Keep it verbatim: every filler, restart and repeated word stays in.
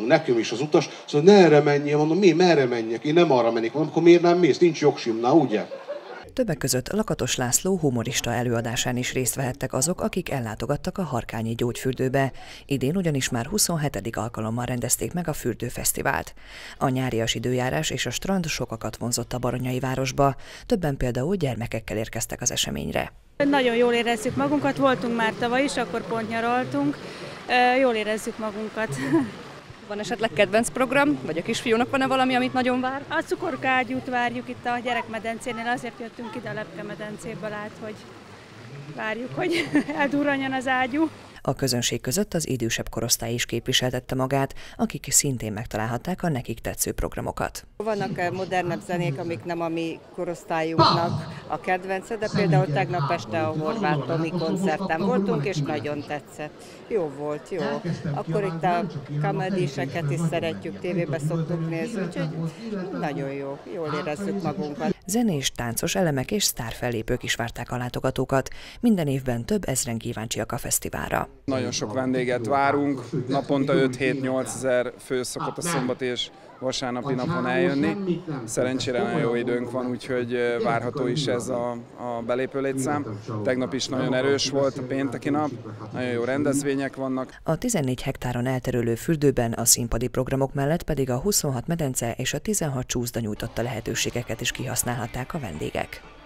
nekem is az utas, szóval ne erre menjél, mondom, mi, merre menjek, én nem arra mennék, mondom, akkor miért nem mész, nincs jogsim, na ugye? Többek között Lakatos László humorista előadásán is részt vehettek azok, akik ellátogattak a Harkányi Gyógyfürdőbe. Idén ugyanis már huszonhetedik alkalommal rendezték meg a fürdőfesztivált. A nyárias időjárás és a strand sokakat vonzott a Baranyai városba, többen például gyermekekkel érkeztek az eseményre. Nagyon jól érezzük magunkat, voltunk már tavaly is, akkor pont nyaraltunk, jól érezzük magunkat. Van esetleg kedvenc program, vagy a kisfiúnak van-e valami, amit nagyon vár? A cukorkágyút várjuk itt a gyerekmedencénél, azért jöttünk ide a lepkemedencéből át, hogy várjuk, hogy eldurranjon az ágyú. A közönség között az idősebb korosztály is képviseltette magát, akik szintén megtalálhatták a nekik tetsző programokat. Vannak modernebb zenék, amik nem a mi korosztályunknak a kedvence, de például tegnap este a Horváth Tomi koncerten voltunk, és nagyon tetszett. Jó volt, jó. Akkor itt a kamediseket is szeretjük, tévébe szoktuk nézni, úgyhogy nagyon jó, jól érezzük magunkat. Zenés, táncos elemek és sztárfellépők is várták a látogatókat. Minden évben több ezren kíváncsiak a fesztiválra. Nagyon sok vendéget várunk, naponta öt-hét-nyolc ezer fő szokott a szombat és vasárnapi napon eljönni. Szerencsére nagyon jó időnk van, úgyhogy várható is ez a, a belépő létszám. Tegnap is nagyon erős volt a pénteki nap, nagyon jó rendezvények vannak. A tizennégy hektáron elterülő fürdőben a színpadi programok mellett pedig a huszonhat medence és a tizenhat csúszda nyújtotta lehetőségeket is kihasználhatták a vendégek.